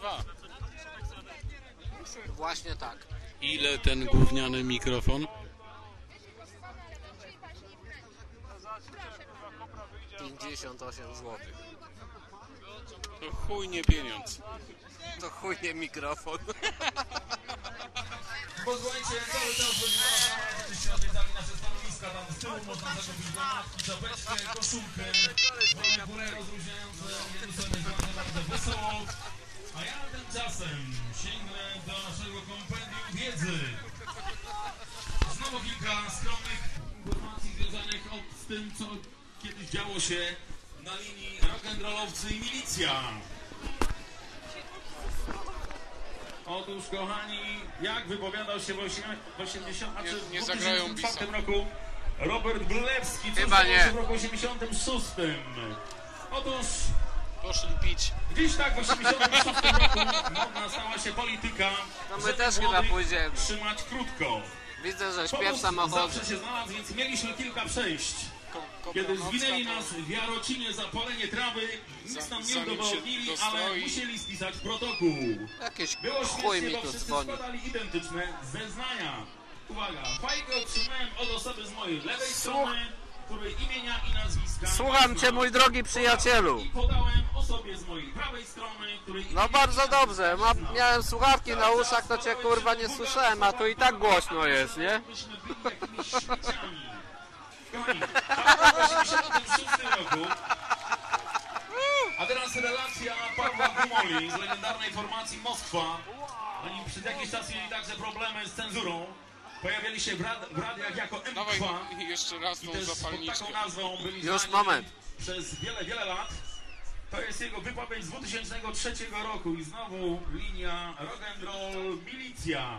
2. Właśnie tak. Ile ten gówniany mikrofon? 58 zł. To chuj nie pieniądz. To chuj nie mikrofon. Posłuchajcie, cały czas będziemy żebyście odwiedzali nasze stanowiska. Tam z tyłu można zakupić granatki, czapeczkę, koszulkę. Mamy górę rozluźniające, jedno sobie będzie bardzo wesoło. A ja tymczasem sięgnę do naszego kompendium wiedzy. Znowu kilka skromnych informacji związanych z tym, co kiedyś działo się na linii rock'n'rollowcy i milicja. Otóż, kochani, jak wypowiadał się w 1984 roku Robert Brylewski, co stało się w roku 86. Otóż poszli pić. Gdzieś tak w 86 roku modna stała się polityka, No my też chyba pójdziemy. Trzymać krótko. Widzę, że śpiew samochodu. Zawsze się znalazł, więc mieliśmy kilka przejść. Kiedy zwinęli nas w Jarocinie za palenie trawy, nic nam nie udowodnili, ale musieli spisać protokół. Jakieś Było chuj śmiesznie, mi bo tu wszyscy dzwoni. składali identyczne zeznania. Uwaga, fajkę otrzymałem od osoby z mojej lewej strony, której imienia i nazwiska... Słucham cię, mój drogi przyjacielu. I podałem osobie z mojej prawej strony, której... No bardzo dobrze, miałem słuchawki na uszach, to cię kurwa nie słyszałem, a tu i tak głośno jest, nie? Myśmy byli jakimiś śmieciami. Kochani, tak w 86 roku. A teraz relacja Pawła Gumoli z legendarnej formacji Moskwa. Oni przez jakiś czas mieli także problemy z cenzurą. Pojawiali się w radiach jako M2. Dawaj jeszcze raz I tą też pod zapalniczkę. taką nazwą byli Już znani moment. przez wiele lat. To jest jego wypowiedź z 2003 roku i znowu linia rock'n'roll milicja.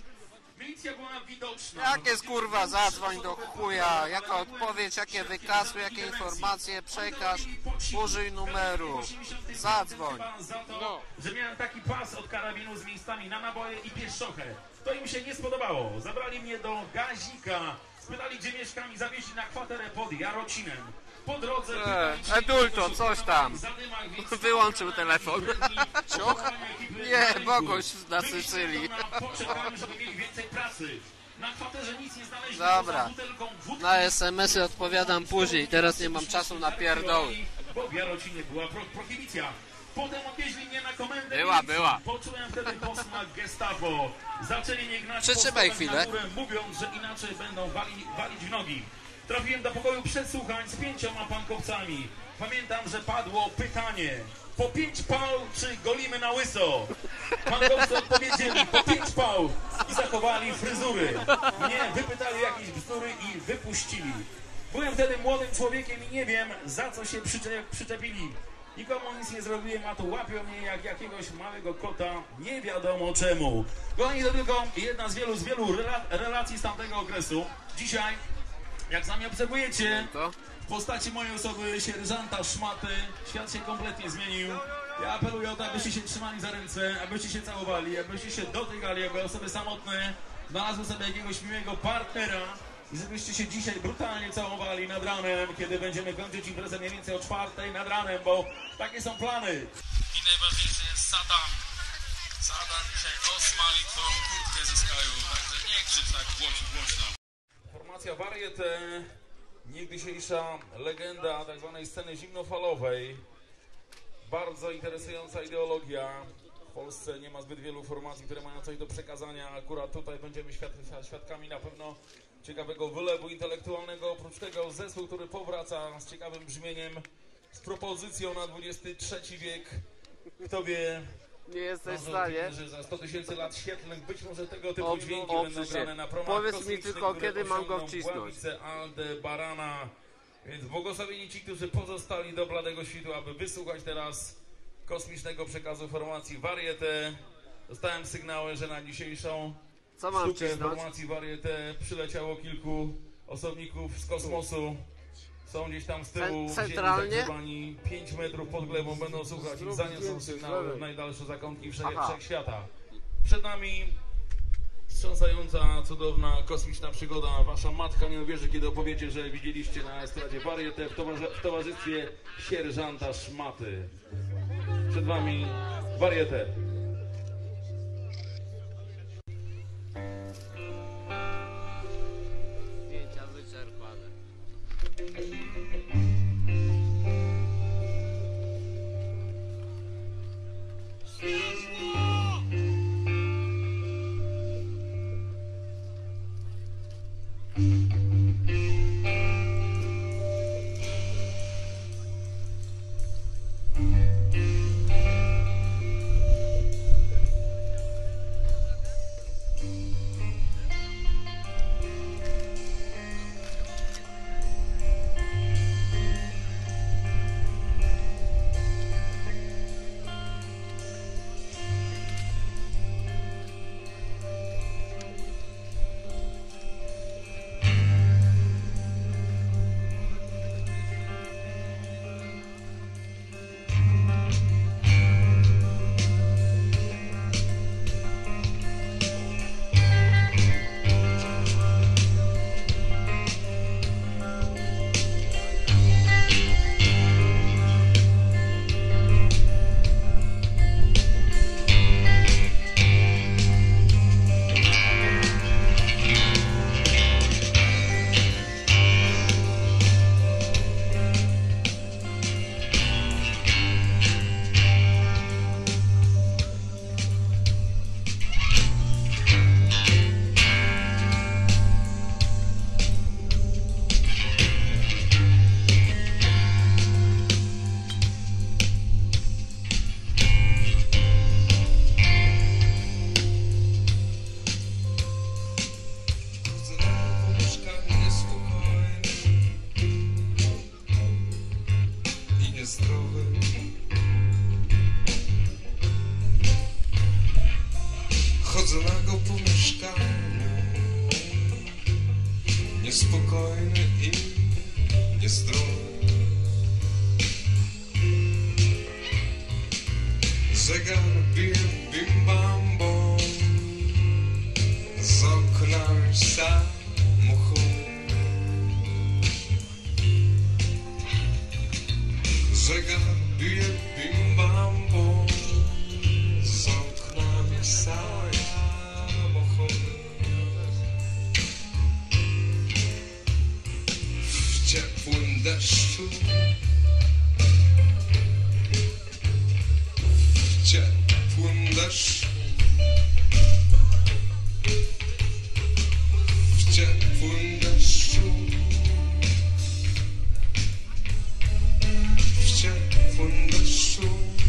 Milicja była widoczna. Jak jest kurwa, zadzwoń do chuja, jaka odpowiedź, jakie wykasy, jakie informacje, przekaż, użyj numeru, zadzwoń. Za to, że miałem taki pas od karabinu z miejscami na naboje i pieszczochę. To im się nie spodobało. Zabrali mnie do Gazika, spytali gdzie mieszkam i zawieźli na kwaterę pod Jarocinem. Po drodze... Edulto, coś tam. Wyłączył telefon. Cioch? Nie, Boguś na Sycylii. Poczekałem, żeby mieli więcej pracy. Na kwaterze nic nie znaleźli. Dobra, na SMS-y odpowiadam później, teraz nie mam czasu na pierdoły. Bo w Jarocinie była prohibicja. Potem odwieźli mnie na komendę. Była. Poczułem wtedy posmak Gestapo. Zaczęli mnie gnać Przytrzymaj chwilę. na górę, mówiąc, że inaczej będą walić w nogi. Trafiłem do pokoju przesłuchań z 5 pankowcami. Pamiętam, że padło pytanie: po 5 pał czy golimy na łyso? Pankowcy odpowiedzieli: po 5 pał i zachowali fryzury. Mnie wypytali jakieś bzdury i wypuścili. Byłem wtedy młodym człowiekiem i nie wiem, za co się przyczepili. Nikomu nic nie zrobiłem, a tu łapią mnie jak jakiegoś małego kota, nie wiadomo czemu. Kochani, to tylko jedna z wielu relacji z tamtego okresu. Dzisiaj, jak sami obserwujecie, w postaci mojej osoby, sierżanta Szmaty, świat się kompletnie zmienił. Ja apeluję o to, abyście się trzymali za ręce, abyście się całowali, abyście się dotykali, jakby osoby samotne znalazły sobie jakiegoś miłego partnera i żebyście się dzisiaj brutalnie całowali nad ranem, kiedy będziemy kończyć imprezę mniej więcej o 4:00 nad ranem, bo takie są plany. I najważniejsze jest Satan. Satan dzisiaj osmali twoją kurtkę ze skaju, także nie krzycz tak głośno. Formacja Warietę, niegdysiejsza legenda tak zwanej sceny zimnofalowej. Bardzo interesująca ideologia. W Polsce nie ma zbyt wielu formacji, które mają coś do przekazania. Akurat tutaj będziemy świadkami na pewno ciekawego wylewu intelektualnego. Oprócz tego zespół, który powraca z ciekawym brzmieniem, z propozycją na XXIII wiek. Kto wie, Nie jesteś w stanie? że za 100 000 lat świetlnych być może tego typu dźwięki będą grane na promach Powiedz mi tylko, kiedy mam go wcisnąć. Aldebarana. Więc błogosławieni ci, którzy pozostali do bladego świtu, aby wysłuchać teraz kosmicznego przekazu formacji Warietę. Dostałem sygnały, że na dzisiejszą sztukę formacji Warietę przyleciało kilku osobników z kosmosu. Są gdzieś tam z tyłu, centralnie? 5 metrów pod glebą, będą słuchać i zaniosą sygnały w najdalsze zakątki wszechświata. Przed nami wstrząsająca, cudowna, kosmiczna przygoda. Wasza matka nie uwierzy, kiedy opowiecie, że widzieliście na estradzie Warietę w towarzystwie sierżanta Szmaty. Przed wami Warietę. chłodzonego pomieszkania, niespokojny i niezdrowy. Zegar bije bim bam bom, za oknami samochód. Zegar bije bim bam bom, za oknami samochód. W ciepłym deszczu, w ciepłym deszczu, w ciepłym deszczu, w ciepłym deszczu.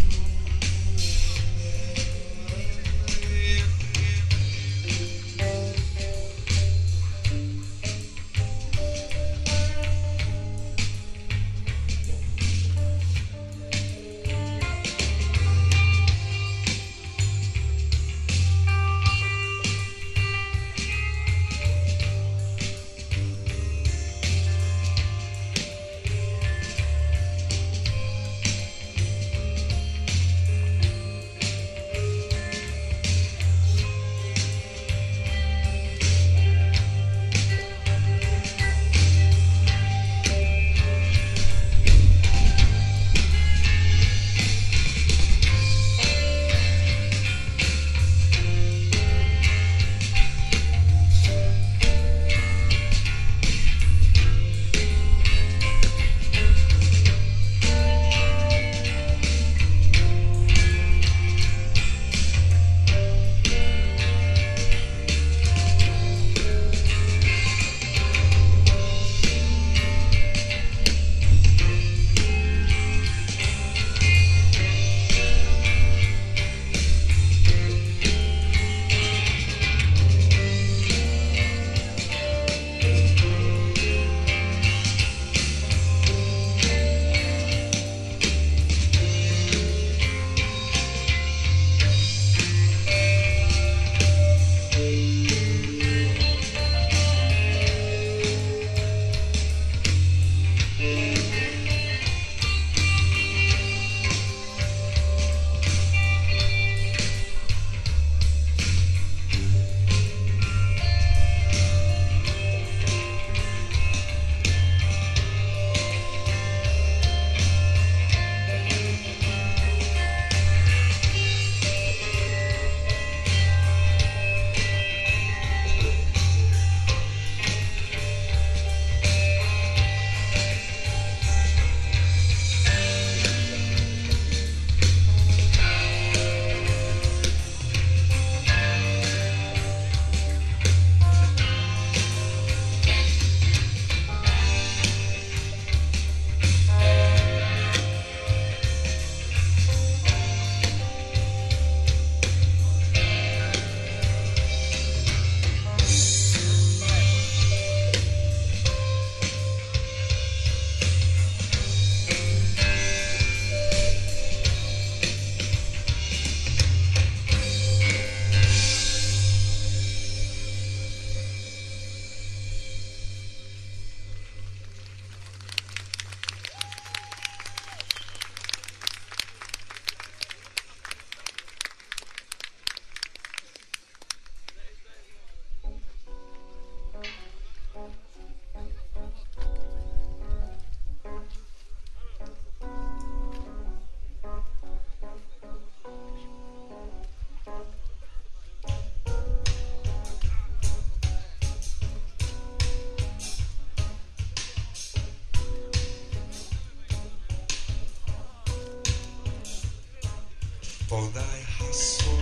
Podaj hasło.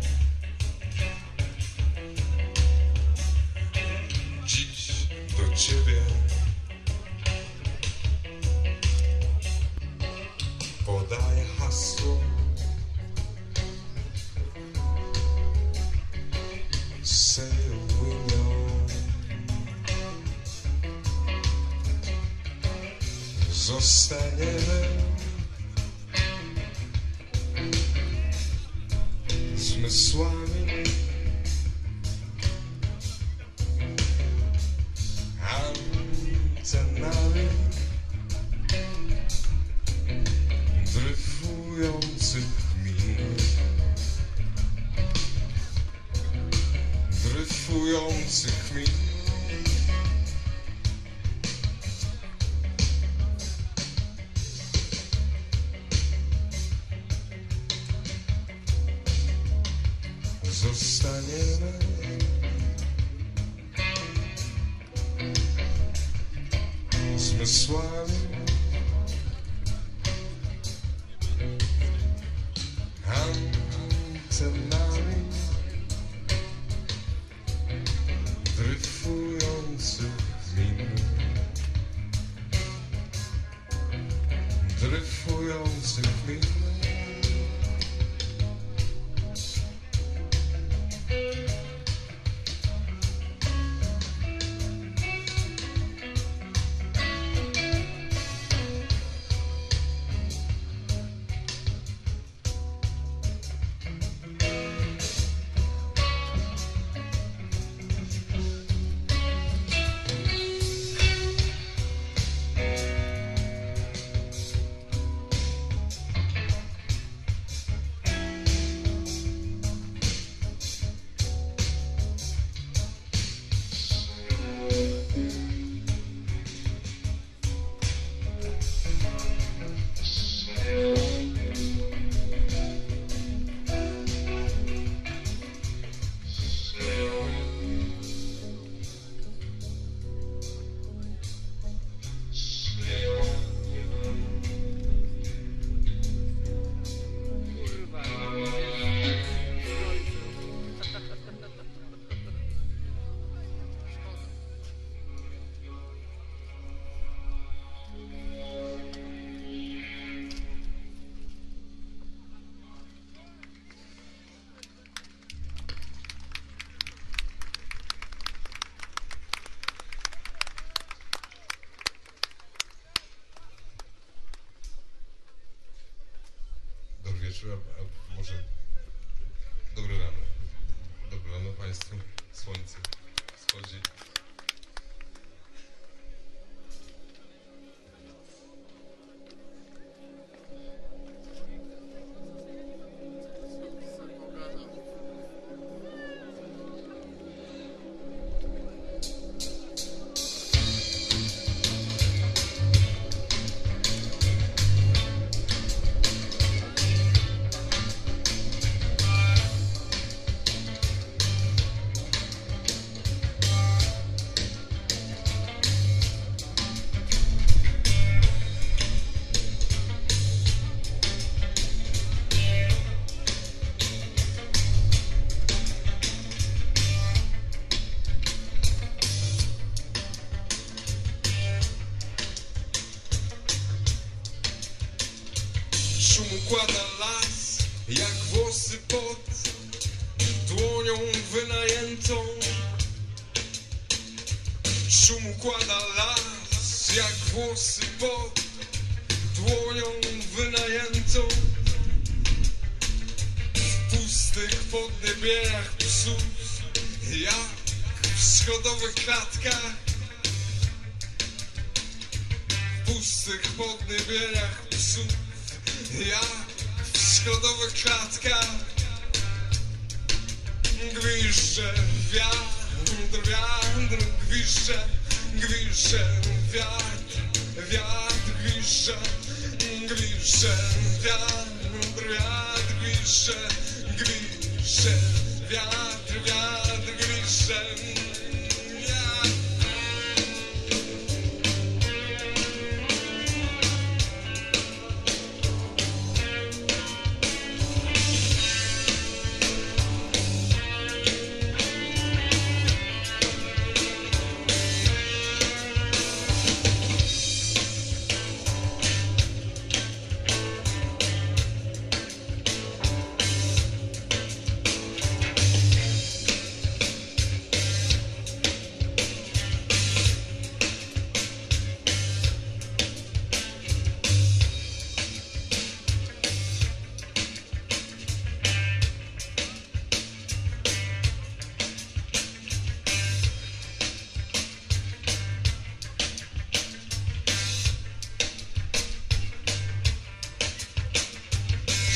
Dziś do ciebie. Podaj hasło. Say we know. Zostaniemy zmysłami dryfujących min, dryfujących min. Zostaniemy zmysłami, antenami dryfujących min, dryfujących min. A może dobre rano. Dobre rano Państwu. Słońce wschodzi. Szum układa las, jak włosy pod dłonią wynajętą. Szum układa las, jak włosy pod dłonią wynajętą. W pustych podniebieniach psów, jak w schodowych klatkach. W pustych podniebieniach psów, jak w schodowych klatkach. Gwizdże wiatr, wiatr gwizdże, gwizdże wiatr, wiatr gwizdże, gwizdże wiatr, wiatr gwizdże, gwizdże wiatr, wiatr gwizdże.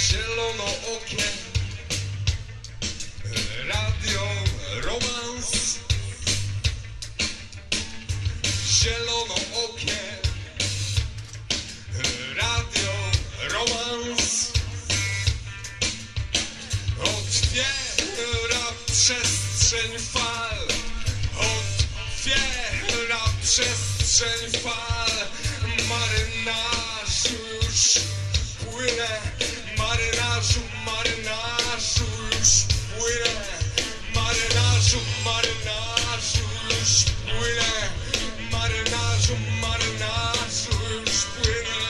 zielonookie radio romans, zielonookie radio romans otwiera przestrzeń fal, otwiera przestrzeń fal. Marynarzu już płynę, marynarzu, marynarzu już płynę, marynarzu, marynarzu już płynę, marynarzu, marynarzu już płynę.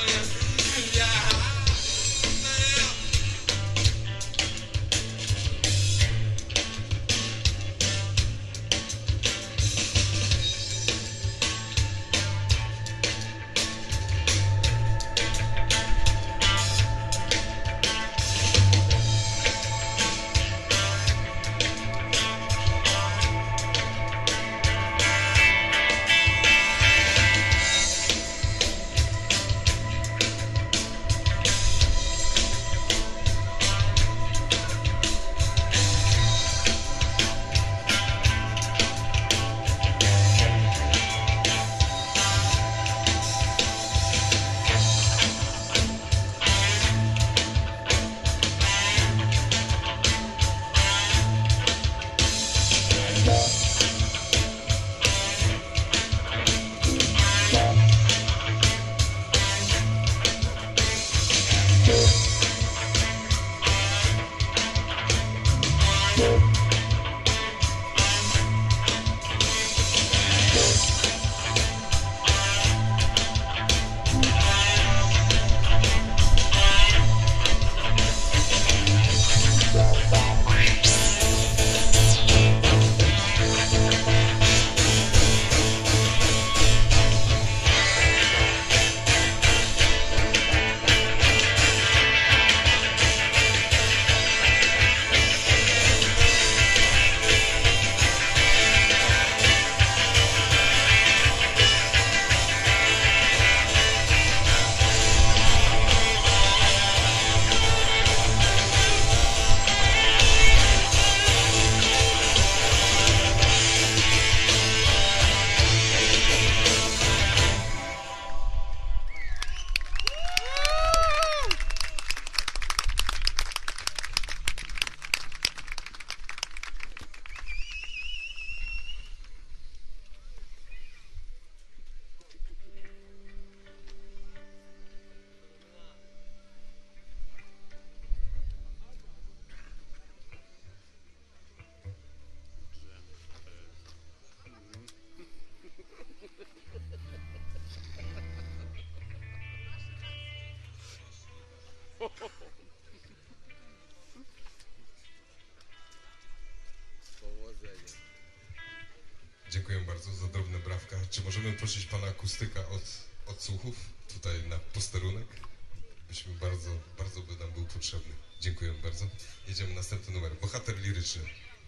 Dziękuję bardzo za drobne brawka. Czy możemy prosić pana akustyka od odsłuchów tutaj na posterunek? Byśmy bardzo by nam był potrzebny. Dziękuję bardzo. Jedziemy następny numer. Bohater liryczny.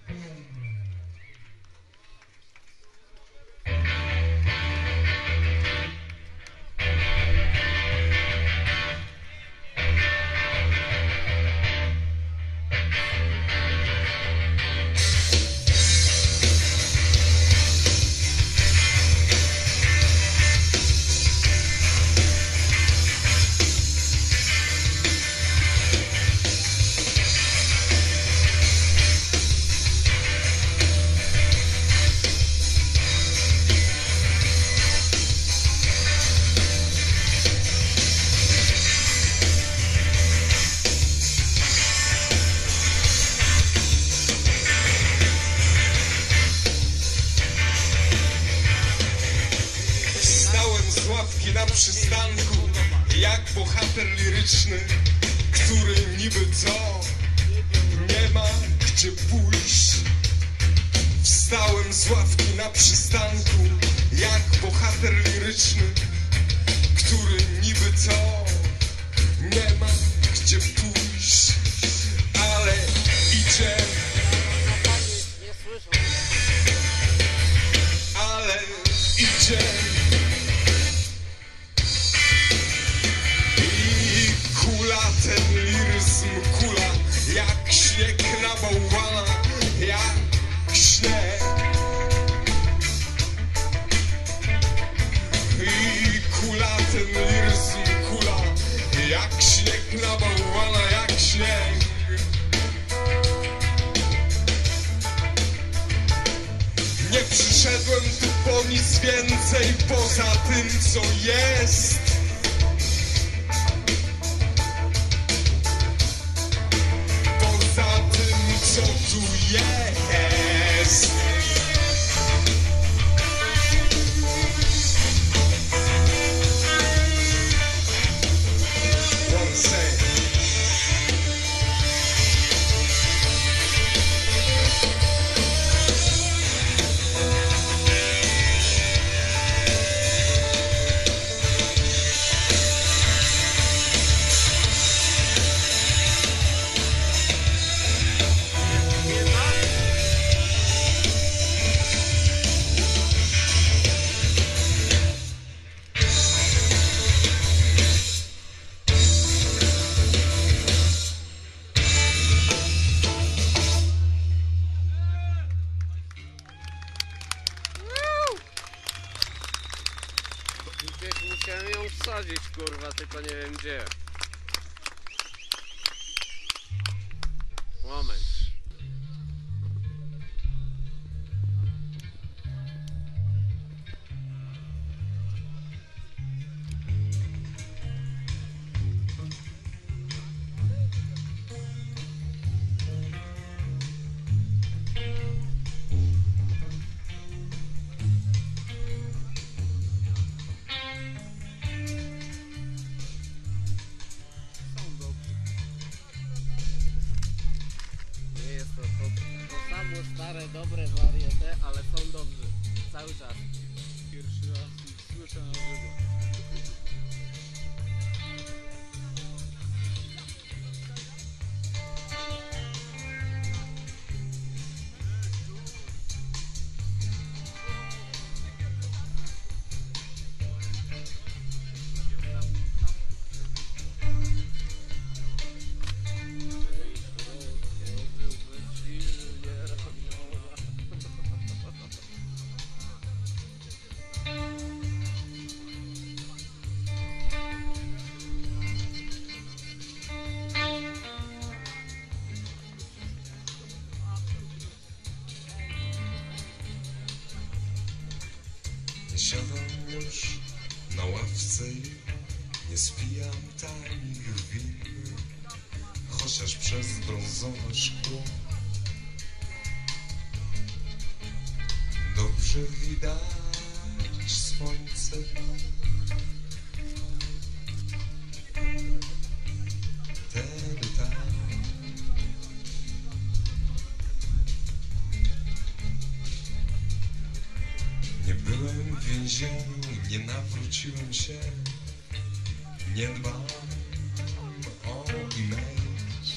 Na przystanku, jak bohater liryczny, który niby co, nie ma gdzie pójść. Wstałem z ławki na przystanku, jak bohater liryczny, który niby co, nie ma gdzie pójść, ale idzie, ale idzie. Ten liryzm Przyszedłem tu po nic więcej poza tym, co jest. Poza tym, co tu jest. One say. Gdzieś musiałem ją wsadzić, kurwa, tylko nie wiem gdzie. Moment. Nie jest to samo stare, dobre wariety, ale są dobrzy. Cały czas. Pierwszy raz ich słyszę na żywo. Siadam już na ławce i nie spijam tanich win, chociaż przez brązowe szkło dobrze widać słońce. Wtedy tak nie byłem w więzieniu, nie nawróciłem się, nie dbam o image.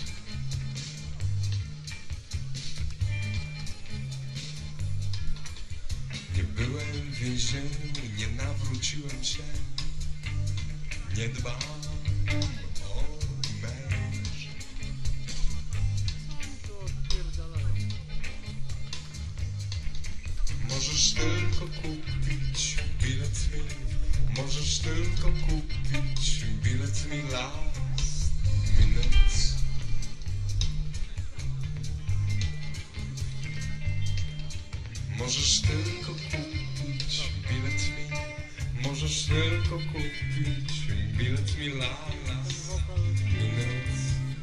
Nie byłem w więzieniu, nie nawróciłem się, nie dbam o image. Możesz tylko kupić bilet mi, możesz tylko kupić bilet mi last minute. Możesz tylko kupić bilet mi, możesz tylko kupić bilet mi last minute.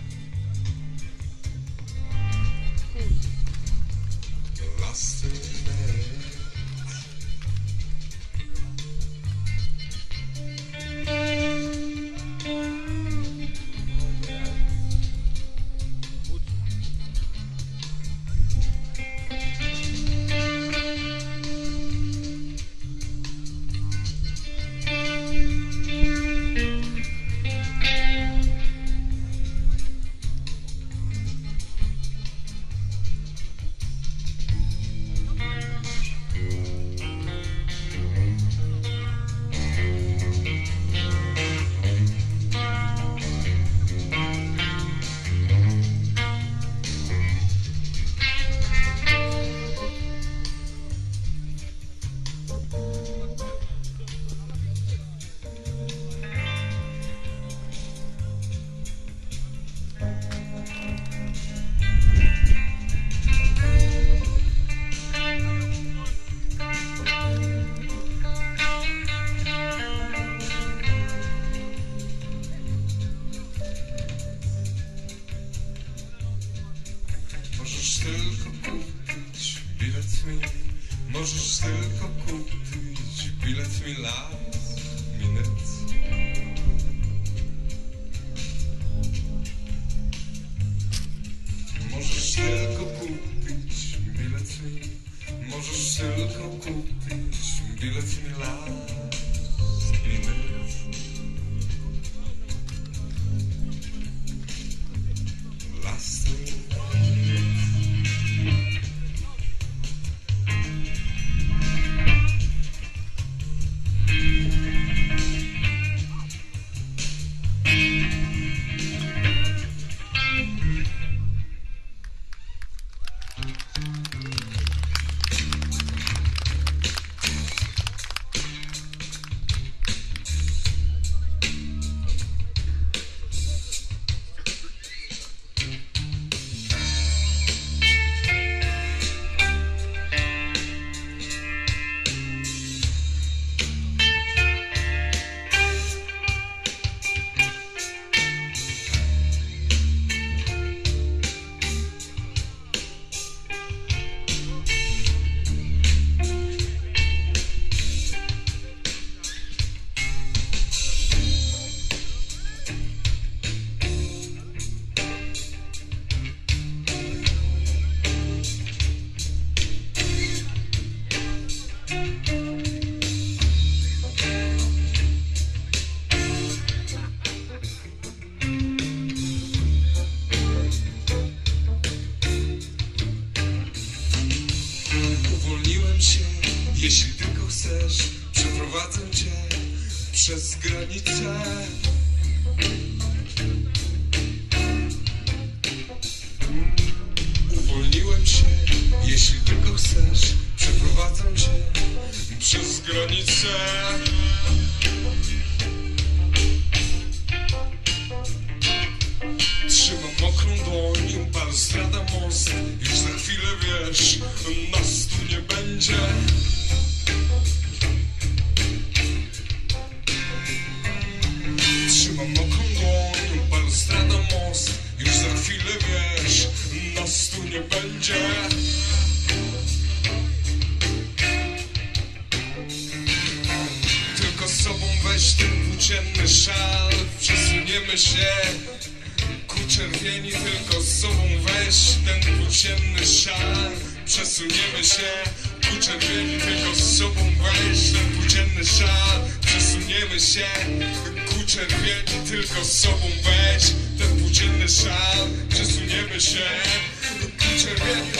Last minute. Możesz tylko kupić bilet mi last minute. Możesz tylko kupić bilet mi. Możesz tylko kupić bilet mi last minute. Last minute. Uwolniłem się, jeśli tylko chcesz, przeprowadzę cię przez granicę. Uwolniłem się, jeśli tylko chcesz, przeprowadzę cię przez granicę. Trzymam mokrą dłoń, balustrada most. Już za chwilę wiesz, nas tu nie będzie. Trzymam mokrą dłoń, balustrada most. Już za chwilę wiesz, nas tu nie będzie. Tylko z sobą weź ten płócienny szal. Przesuniemy się ku czerwieni, tylko z sobą weź ten płócienny szal. Przesuniemy się ku czerwieni, tylko z sobą weź ten płócienny szal. Przesuniemy się ku czerwieni, tylko z sobą weź ten płócienny szal. Przesuniemy się ku czerwieni.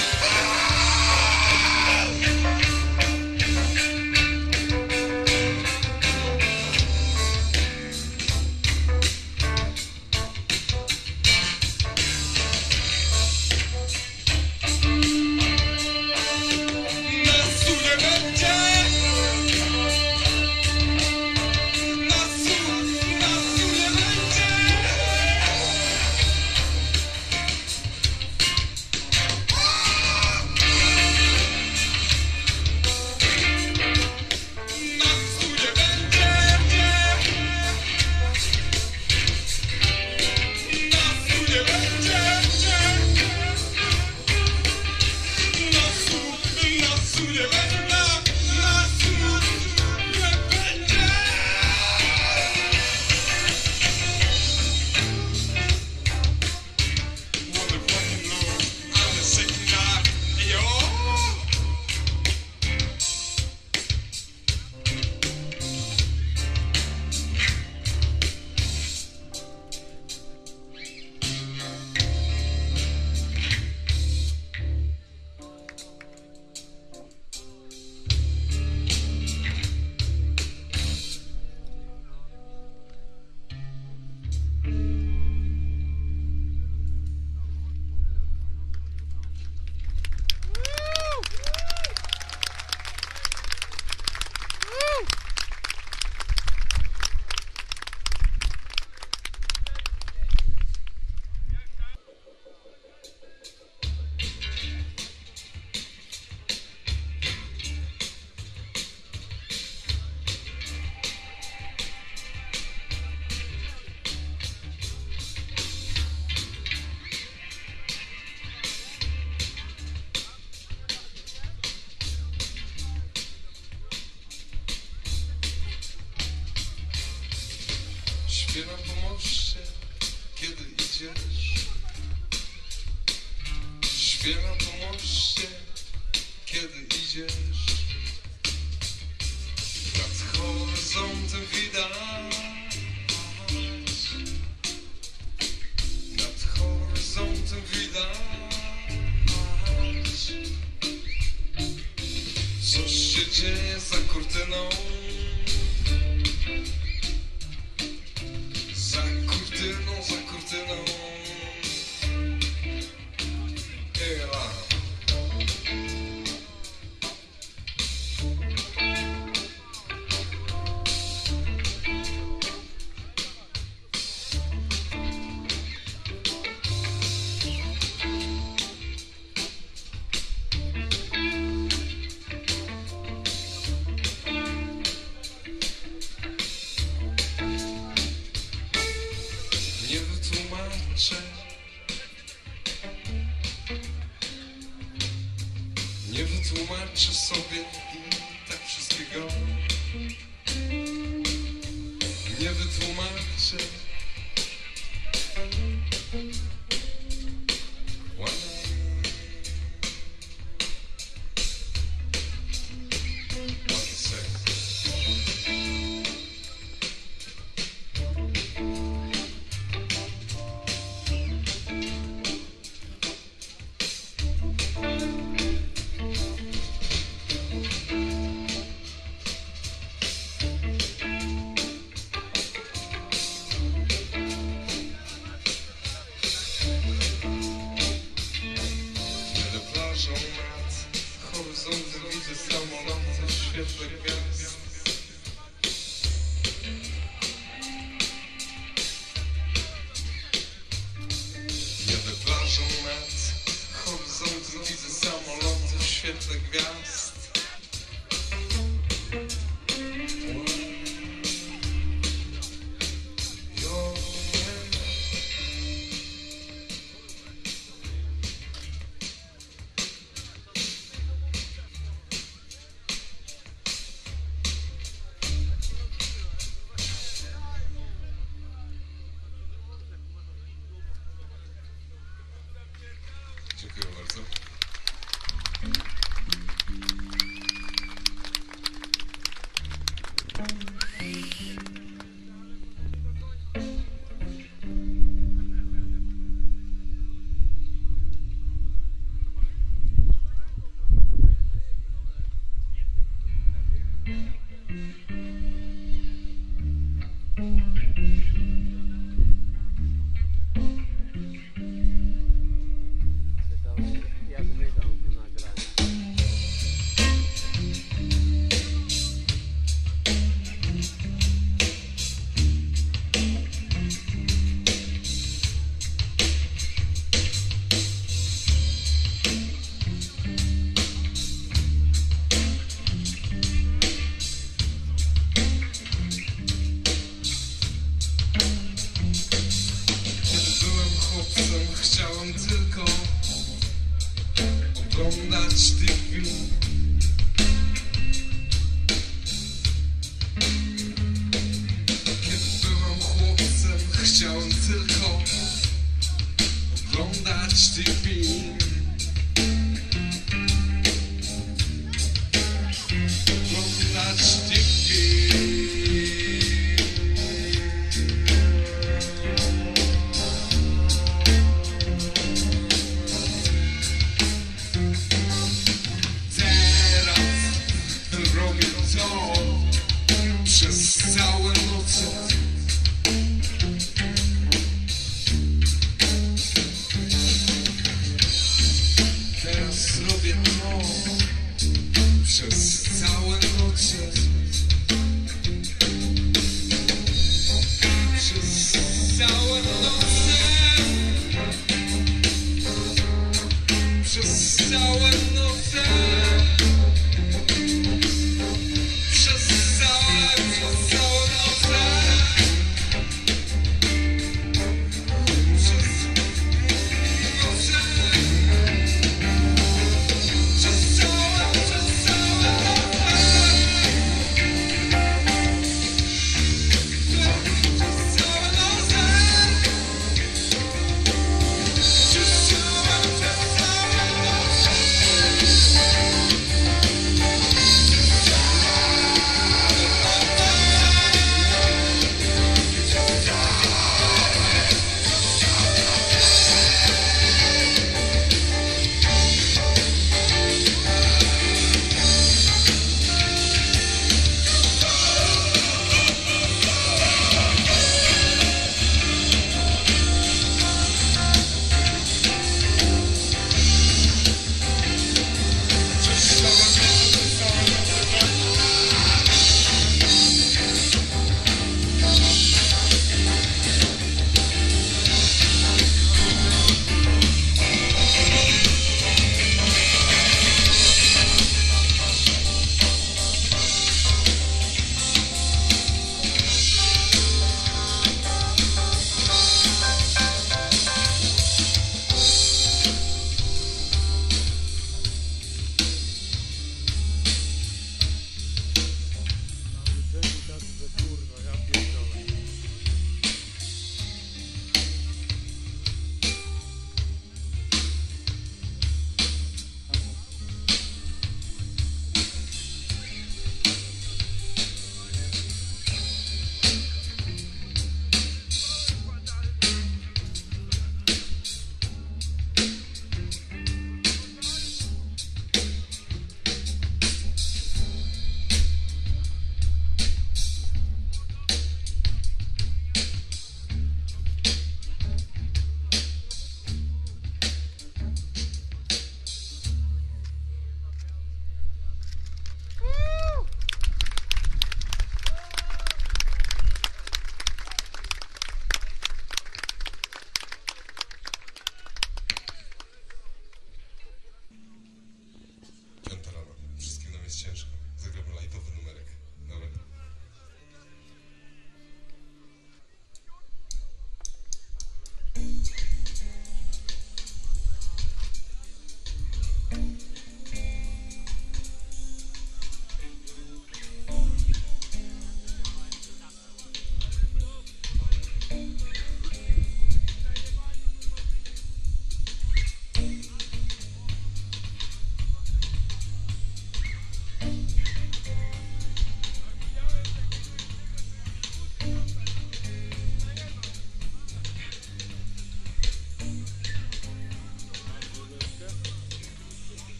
idziesz. Śpiewa po moście, kiedy idziesz. Nad horyzontem widać, nad horyzontem widać, coś się dzieje za kurtyną. Za kurtyną, za kurtyną. Nie wytłumaczę, nie wytłumaczę sobie tak wszystkiego. Nie wytłumaczę. Nad horyzontem widzę samoloty w świetle gwiazd. Jadę plażą nad horyzontem widzę samoloty w świetle gwiazd. Dziękuję bardzo. Jak wyjdą to nagranie. Kiedy byłem chłopcem, chciałem tylko oglądać TV. Kiedy byłem chłopcem, chciałem tylko oglądać TV. Oglądać TV.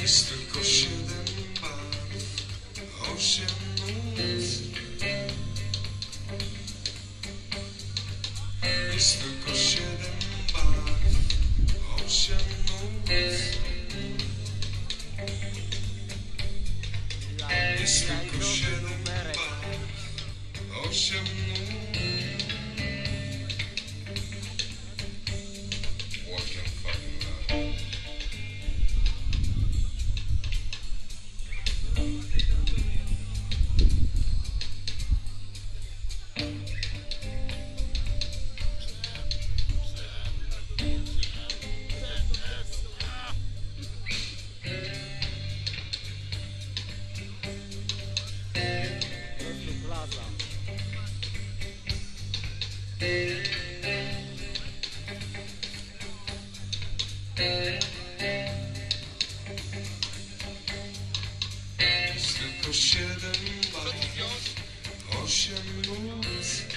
Jest tylko 7 barw, 8 nut. Jest tylko 7 barw, 8 nut. Jest tylko 7 barw, 8 nut. What can fucking lie? Jest tylko 7 barw, 8 nut.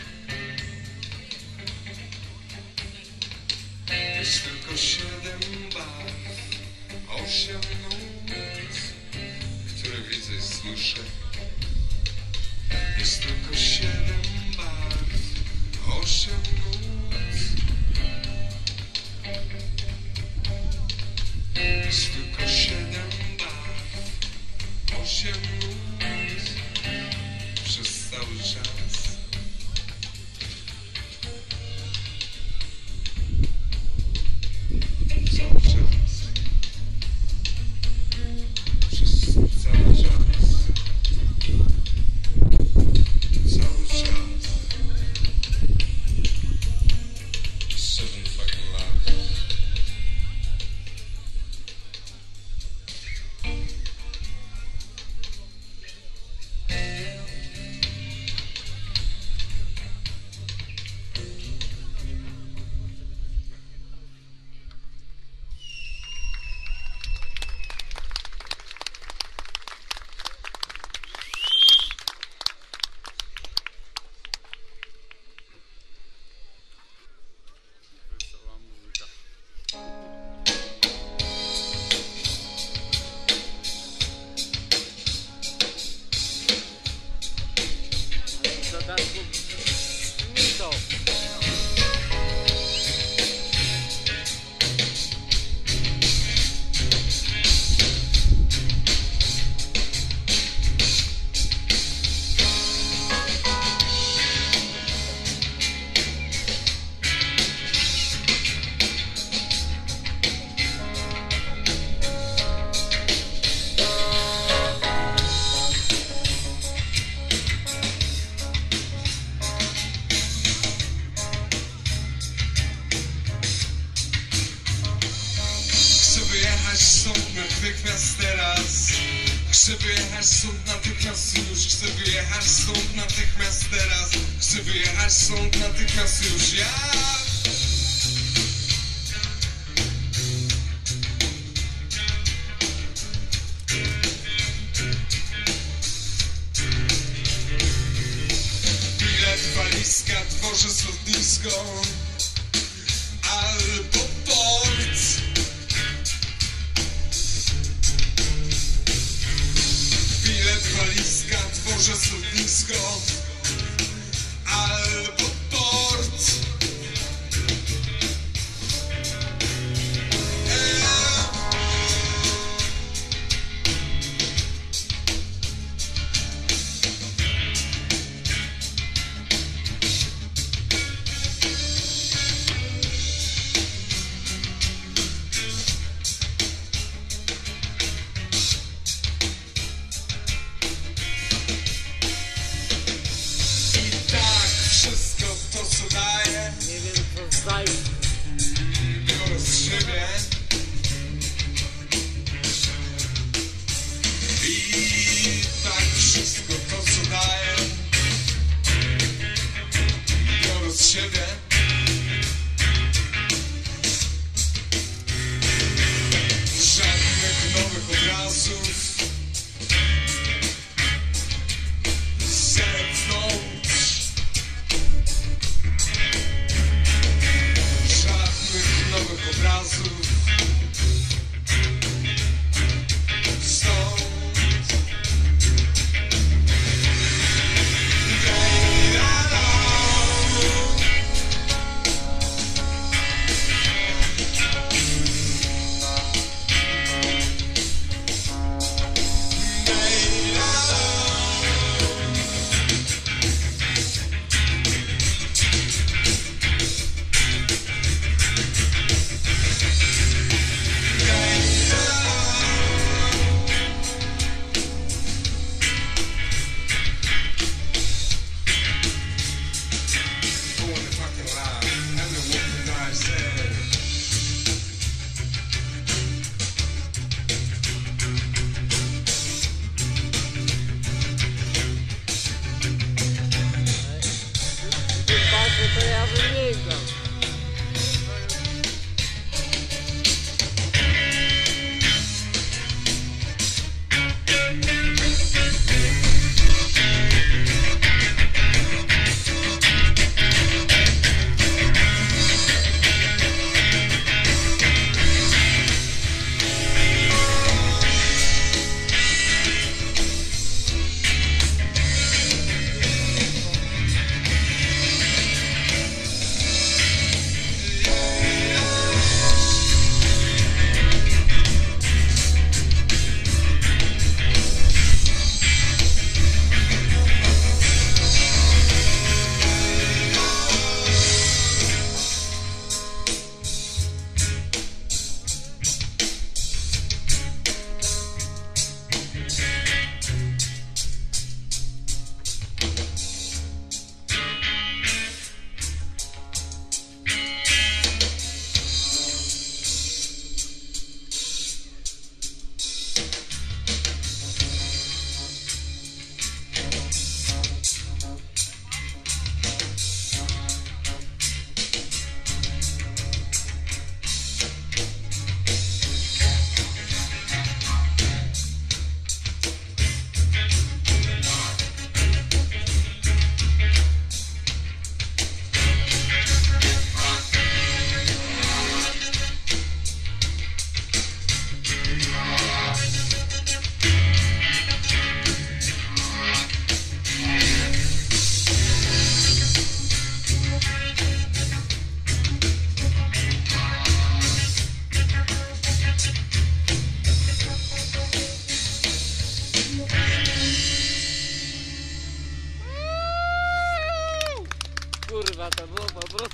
Jest tylko 7 barw, 8 nut, które widzę i słyszę. Jest tylko 7 barw, 8 nut. Jest tylko 7 barw, 8 nut. Przez cały czas. Cały czas. Przez cały czas. Cały czas. 7 fucking lives. Wesoła muzyka. W dodatku mi to. Chcę wyjechać stąd natychmiast teraz. Chcę wyjechać stąd natychmiast już. Chcę wyjechać stąd natychmiast teraz. Chcę wyjechać stąd natychmiast już. Ja! Bilet, walizka, dworzec, lotnisko albo port. Bilet, walizka, dworzec, lotnisko albo port. I tak wszystko to, co daję, Nie wiem co zdaje. biorę z siebie. I tak wszystko to, co daję, biorę z siebie. Żadnych nowych obrazów z zewnątrz. Żadnych nowych obrazów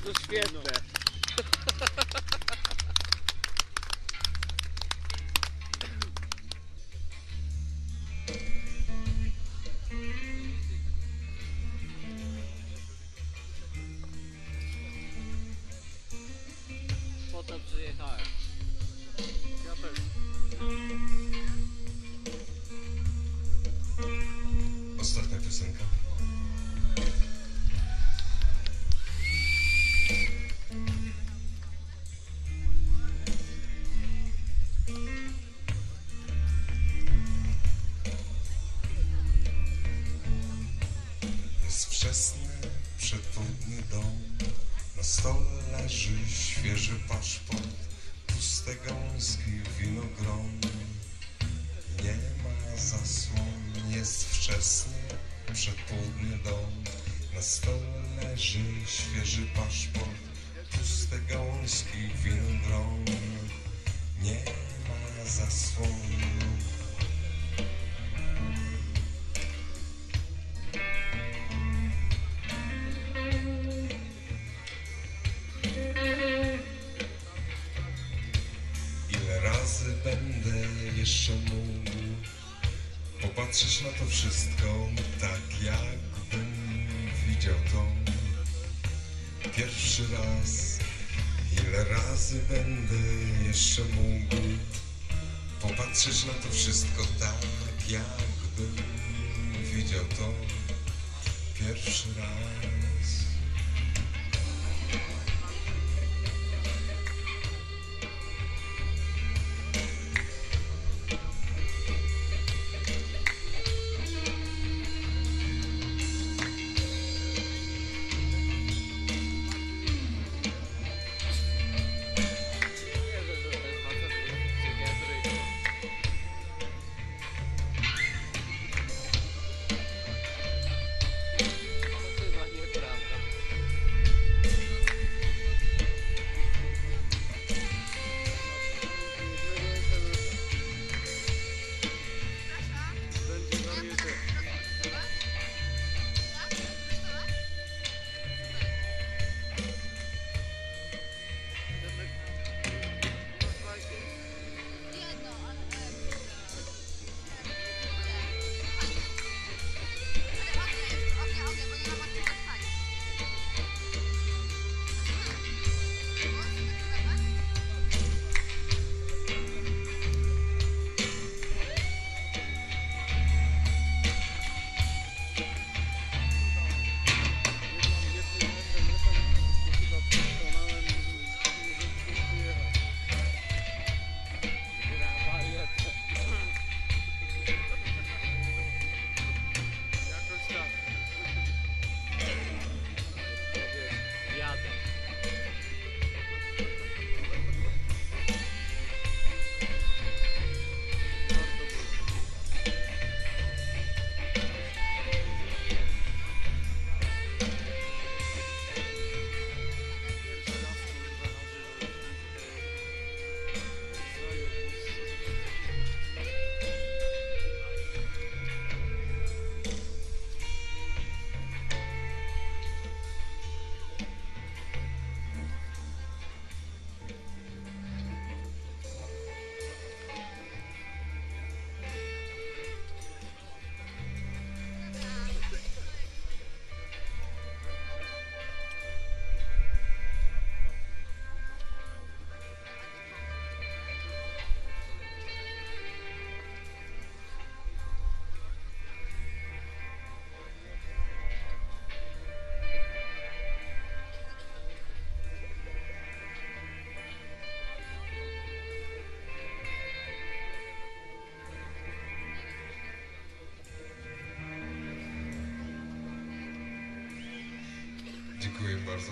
To świetne. Po to przyjechałem. Ja też. Ostatnia piosenka. Jest wczesny, przedpołudni dom. Na stole leży świeży paszport, puste gąski, winogron. Nie ma zasłon, jest wczesny, przedpołudni dom. Na stole leży świeży paszport, puste gałązki, winogron. Nie ma zasłon. Ile razy będę jeszcze mógł popatrzeć na to wszystko, tak jakbym widział to pierwszy raz. Ile razy będę jeszcze mógł popatrzeć na to wszystko, tak jakbym widział to pierwszy raz. Dziękuję bardzo.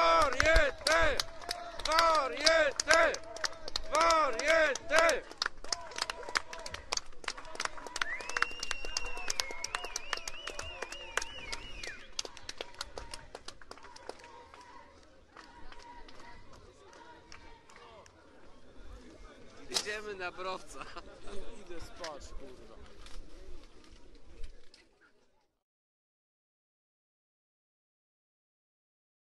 Wariety! Wariety! Idziemy na browca. Idę spać, kurwa.